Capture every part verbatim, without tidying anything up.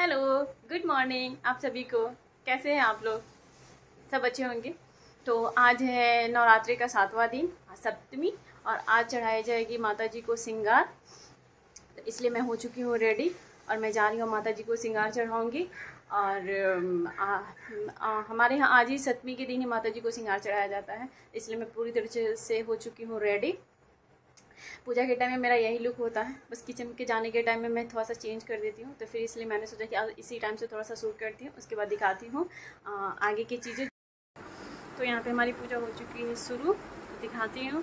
Hello, good morning आप सभी को। कैसे हैं आप लोग? सब अच्छे होंगे। तो आज है नवरात्रि का सातवां दिन, सप्तमी, और आज चढ़ाई जाएगी माता जी को सिंगार। तो इसलिए मैं हो चुकी हूँ रेडी और मैं जा रही हूँ माता जी को सिंगार चढ़ाऊँगी। और आ, आ, हमारे यहाँ आज ही सप्तमी के दिन ही माता जी को सिंगार चढ़ाया जाता है, इसलिए मैं पूरी तरह से हो चुकी हूँ रेडी। पूजा के टाइम में मेरा यही लुक होता है, बस किचन के जाने के टाइम में मैं थोड़ा सा चेंज कर देती हूँ। तो फिर इसलिए मैंने सोचा कि आज इसी टाइम से थोड़ा सा शूट करती हूँ, उसके बाद दिखाती हूँ आगे की चीज़ें। तो यहाँ पे हमारी पूजा हो चुकी है शुरू, तो दिखाती हूँ।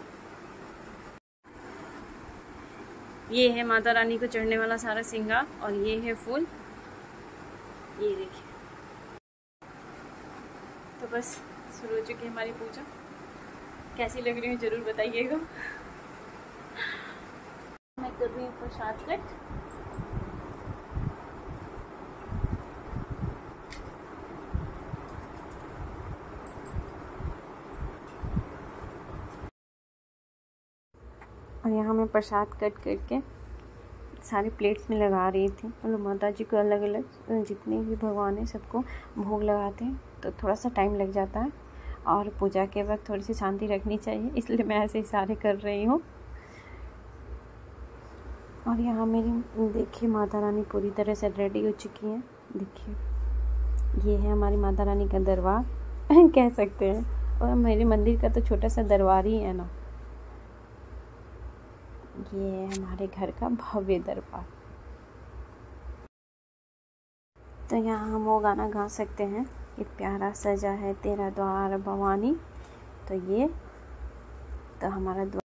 ये है माता रानी को चढ़ने वाला सारा सिंगार और ये है फूल, ये देखिए। तो बस शुरू हो चुकी है हमारी पूजा। कैसी लग रही है ज़रूर बताइएगा। मैं कर रही हूँ प्रसाद कट। और यहाँ मैं प्रसाद कट करके सारे प्लेट्स में लगा रही थी। हम लोग माता जी को अलग अलग जितने भी भगवान हैं सबको भोग लगाते हैं, तो थोड़ा सा टाइम लग जाता है और पूजा के वक्त थोड़ी सी शांति रखनी चाहिए, इसलिए मैं ऐसे इशारे कर रही हूँ। और यहाँ मेरी देखिए माता रानी पूरी तरह से रेडी हो चुकी हैं। देखिए ये है हमारी माता रानी का दरबार कह सकते हैं, और मेरे मंदिर का तो छोटा सा दरबार ही है ना। ये है हमारे घर का भव्य दरबार। तो यहाँ हम वो गाना गा सकते हैं कि प्यारा सजा है तेरा द्वार भवानी। तो ये तो हमारा द्वार।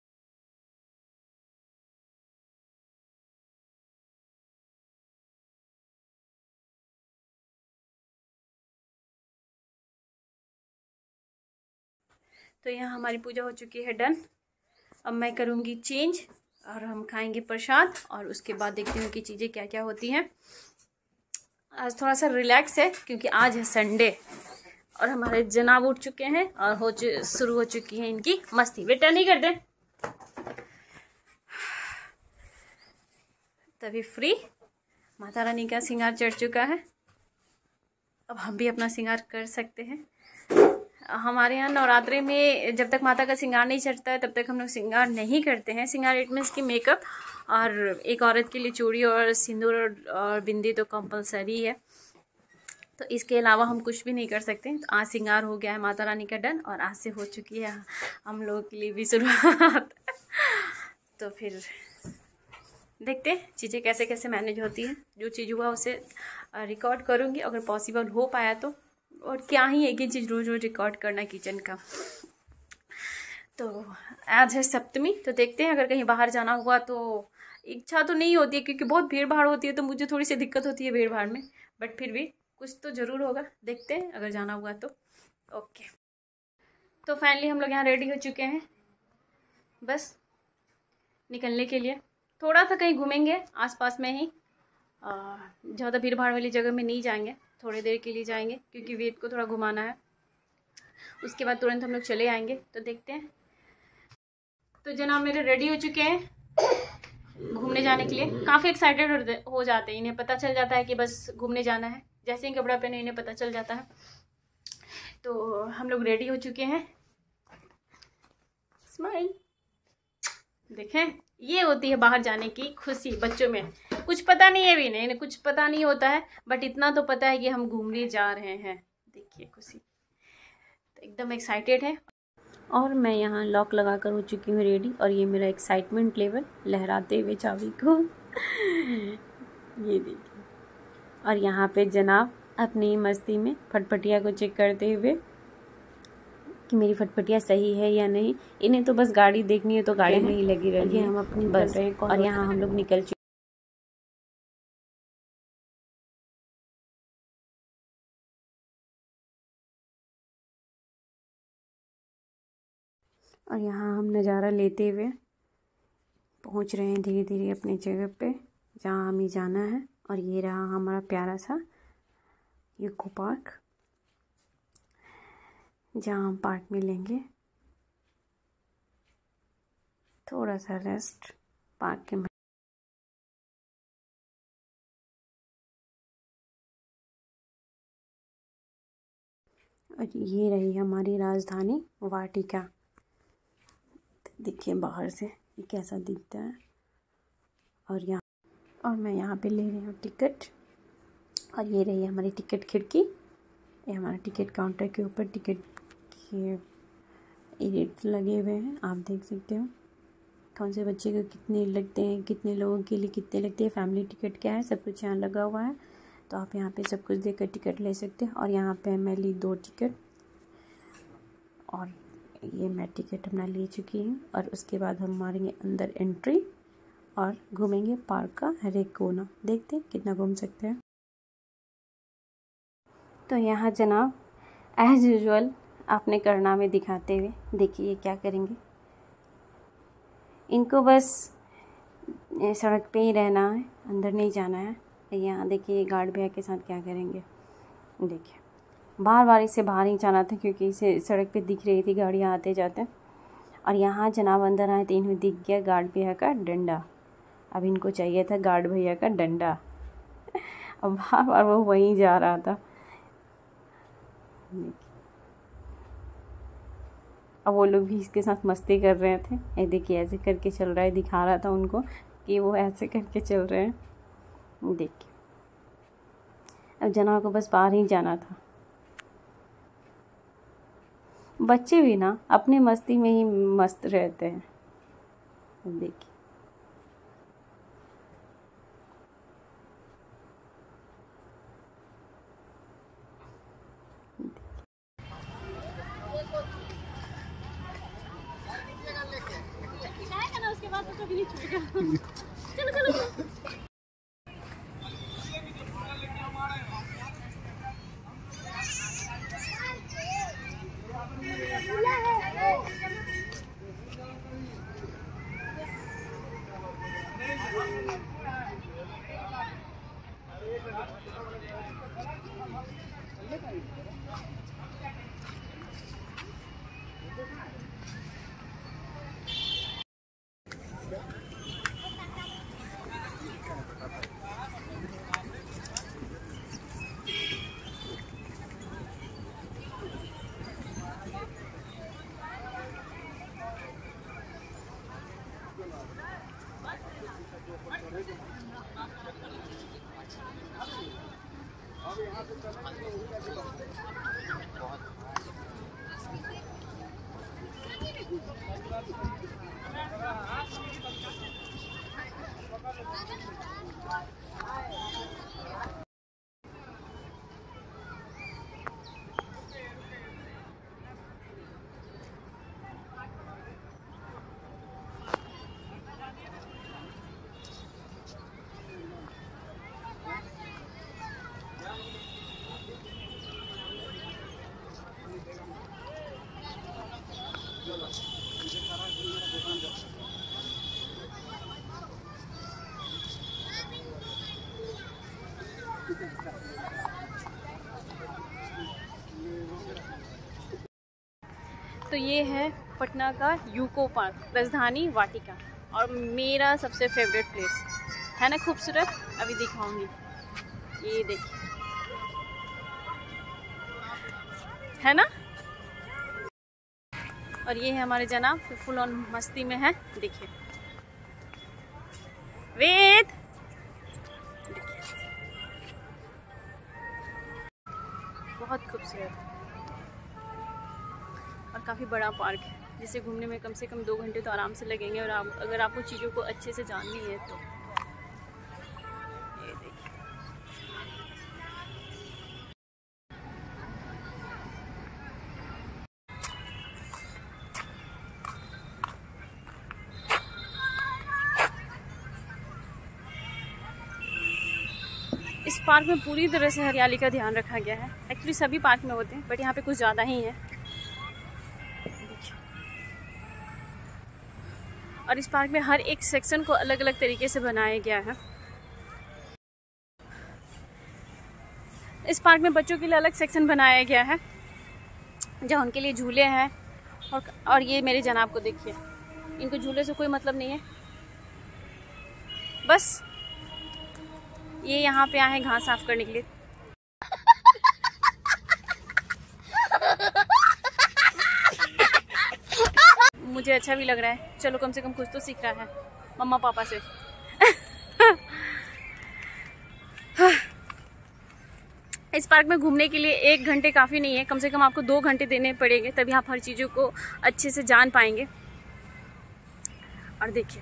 तो यहाँ हमारी पूजा हो चुकी है डन। अब मैं करूँगी चेंज और हम खाएंगे प्रसाद, और उसके बाद देखती हूँ कि चीज़ें क्या क्या होती हैं। आज थोड़ा सा रिलैक्स है क्योंकि आज है संडे और हमारे जनाब उठ चुके हैं और हो शुरू हो चुकी है इनकी मस्ती। बेटा नहीं कर दे, तभी फ्री। माता रानी का श्रृंगार चढ़ चुका है, अब हम भी अपना श्रृंगार कर सकते हैं। हमारे यहाँ नवरात्रि में जब तक माता का श्रृंगार नहीं चढ़ता है तब तक हम लोग श्रृंगार नहीं करते हैं। श्रृंगार इट मीन्स की मेकअप, और एक औरत के लिए चूड़ी और सिंदूर और बिंदी तो कंपलसरी है, तो इसके अलावा हम कुछ भी नहीं कर सकते। तो आज श्रृंगार हो गया है माता रानी का डन, और आज से हो चुकी है हम लोगों के लिए भी शुरुआत तो फिर देखते हैं चीज़ें कैसे कैसे मैनेज होती हैं। जो चीज़ हुआ उसे रिकॉर्ड करूँगी अगर पॉसिबल हो पाया तो, और क्या ही एक ही चीज़ रोज़ रोज़ रिकॉर्ड करना किचन का। तो आज है सप्तमी, तो देखते हैं अगर कहीं बाहर जाना हुआ तो इच्छा तो नहीं होती है क्योंकि बहुत भीड़ भाड़ होती है, तो मुझे थोड़ी सी दिक्कत होती है भीड़ भाड़ में, बट फिर भी कुछ तो ज़रूर होगा। देखते हैं अगर जाना हुआ तो। ओके, तो फाइनली हम लोग यहाँ रेडी हो चुके हैं, बस निकलने के लिए। थोड़ा सा कहीं घूमेंगे आसपास में ही, ज़्यादा भीड़ भाड़ वाली जगह में नहीं जाएंगे, थोड़ी देर के लिए जाएंगे क्योंकि वेद को थोड़ा घुमाना है, उसके बाद तुरंत हम लोग चले आएंगे। तो देखते हैं। तो जनाब मेरे रेडी हो चुके हैं घूमने जाने के लिए। काफ़ी एक्साइटेड हो जाते हैं, इन्हें पता चल जाता है कि बस घूमने जाना है। जैसे ही कपड़ा पहने इन्हें पता चल जाता है। तो हम लोग रेडी हो चुके हैं। स्माइल देखें, ये होती है बाहर जाने की खुशी बच्चों में। कुछ पता नहीं है भी नहीं, इन्हें कुछ पता नहीं होता है, बट इतना तो पता है कि हम घूमने जा रहे हैं। देखिए खुशी, तो एकदम एक्साइटेड है। और मैं यहाँ लॉक लगा कर हो चुकी हूँ रेडी, और ये मेरा एक्साइटमेंट लेवल लहराते हुए चाबी को ये देखिए। और यहाँ पे जनाब अपनी मस्ती में फटफटिया को चेक करते हुए कि मेरी फटफटिया सही है या नहीं। इन्हें तो बस गाड़ी देखनी है तो गाड़ी में ही लगी रही है, हम अपनी बस। और यहाँ हम लोग निकल चुके। और यहाँ हम नज़ारा लेते हुए पहुँच रहे हैं धीरे धीरे अपनी जगह पे जहाँ हमें जाना है। और ये रहा हमारा प्यारा सा इको पार्क, जहाँ हम पार्क में लेंगे थोड़ा सा रेस्ट पार्क के और ये रही हमारी राजधानी वाटिका। देखिए बाहर से ये कैसा दिखता है। और यहाँ और मैं यहाँ पे ले रही हूँ टिकट। और ये रही हमारी टिकट खिड़की। ये हमारा टिकट काउंटर के ऊपर टिकट के रेट लगे हुए हैं, आप देख सकते हो कौन से बच्चे को कितने लगते हैं, कितने लोगों के लिए कितने लगते हैं, फैमिली टिकट क्या है, सब कुछ यहाँ लगा हुआ है। तो आप यहाँ पे सब कुछ देकर टिकट ले सकते हैं। और यहाँ पे मैं ली दो टिकट और ये मैं टिकट अपना ले चुकी हूँ। और उसके बाद हम मारेंगे अंदर एंट्री और घूमेंगे पार्क का हर एक कोना। देखते हैं कितना घूम सकते हैं। तो यहाँ जनाब एज यूजुअल आपने करना में दिखाते हुए देखिए क्या करेंगे। इनको बस सड़क पे ही रहना है, अंदर नहीं जाना है। यहाँ देखिए गार्ड भैया के साथ क्या करेंगे। देखिए बार बार इसे बाहर ही जाना था क्योंकि इसे सड़क पे दिख रही थी गाड़ियाँ आते जाते। और यहाँ जनाब अंदर आए तो इन्हें दिख गया गार्ड भैया का डंडा। अब इनको चाहिए था गार्ड भैया का डंडा। अब बार बार वो वहीं जा रहा था। अब वो लोग भी इसके साथ मस्ती कर रहे थे। ये देखिए ऐसे करके चल रहा है, दिखा रहा था उनको कि वो ऐसे करके चल रहे हैं। देखिए अब जनाब को बस बाहर ही जाना था। बच्चे भी ना अपने मस्ती में ही मस्त रहते हैं। देखिए उसके बाद तो कभी नहीं छूटेगा। चलो चलो तो ये है पटना का यूको पार्क, राजधानी वाटिका, और मेरा सबसे फेवरेट प्लेस है ना, खूबसूरत। अभी दिखाऊंगी, ये देखिए है ना। और ये है हमारे जनाब फुल ऑन मस्ती में है। देखिए वेद, बहुत खूबसूरत और काफ़ी बड़ा पार्क है, जिसे घूमने में कम से कम दो घंटे तो आराम से लगेंगे। और आप अगर आपको चीज़ों को अच्छे से जाननी है तो ये देखिए। इस पार्क में पूरी तरह से हरियाली का ध्यान रखा गया है। एक्चुअली सभी पार्क में होते हैं बट यहाँ पे कुछ ज़्यादा ही है। और इस पार्क में हर एक सेक्शन को अलग अलग तरीके से बनाया गया है। इस पार्क में बच्चों के लिए अलग सेक्शन बनाया गया है जहाँ उनके लिए झूले हैं। और और ये मेरे जनाब को देखिए, इनको झूले से कोई मतलब नहीं है, बस ये यहाँ पे आए हैं घास साफ करने के लिए। मुझे अच्छा भी लग रहा है। चलो कम से कम कुछ तो सीख रहा है मम्मा पापा से। इस पार्क में घूमने के लिए एक घंटे काफ़ी नहीं है, कम से कम आपको दो घंटे देने पड़ेंगे, तभी आप हर चीज़ों को अच्छे से जान पाएंगे। और देखिए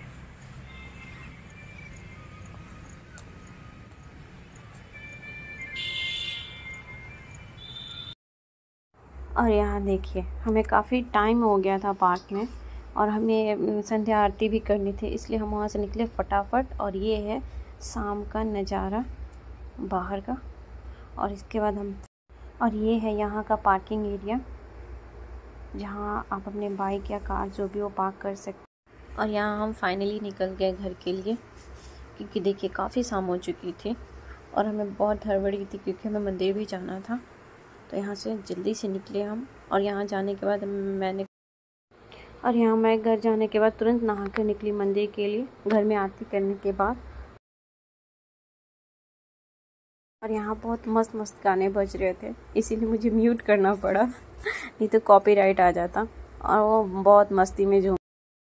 और यहाँ देखिए हमें काफ़ी टाइम हो गया था पार्क में और हमें संध्या आरती भी करनी थी, इसलिए हम वहाँ से निकले फटाफट। और ये है शाम का नज़ारा बाहर का। और इसके बाद हम और ये है यहाँ का पार्किंग एरिया, जहाँ आप अपने बाइक या कार जो भी वो पार्क कर सकते। और यहाँ हम फाइनली निकल गए घर के लिए, क्योंकि देखिए काफ़ी शाम हो चुकी थी और हमें बहुत हड़बड़ी थी, क्योंकि हमें मंदिर भी जाना था। तो यहाँ से जल्दी से निकले हम। और यहाँ जाने के बाद मैंने और यहाँ मैं घर जाने के बाद तुरंत नहा कर निकली मंदिर के लिए, घर में आरती करने के बाद। और यहाँ बहुत मस्त मस्त गाने बज रहे थे, इसीलिए मुझे म्यूट करना पड़ा, नहीं तो कॉपीराइट आ जाता। और वो बहुत मस्ती में झूम।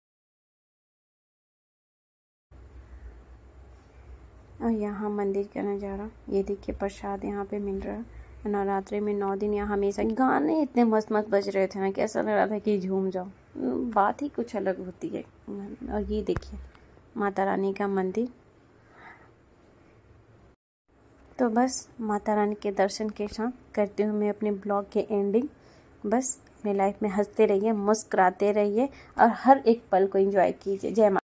और यहाँ मंदिर का नज़ारा, ये देखिए प्रसाद यहाँ पे मिल रहा है। नवरात्रि में नौ दिन यहाँ हमेशा गाने इतने मस्त मस्त बज रहे थे ना कि ऐसा लग रहा था कि झूम जाओ, बात ही कुछ अलग होती है। और ये देखिए माता रानी का मंदिर। तो बस माता रानी के दर्शन के साथ करती हूँ मैं अपने ब्लॉग के एंडिंग। बस अपनी लाइफ में हंसते रहिए, मुस्कुराते रहिए और हर एक पल को एंजॉय कीजिए। जय माता।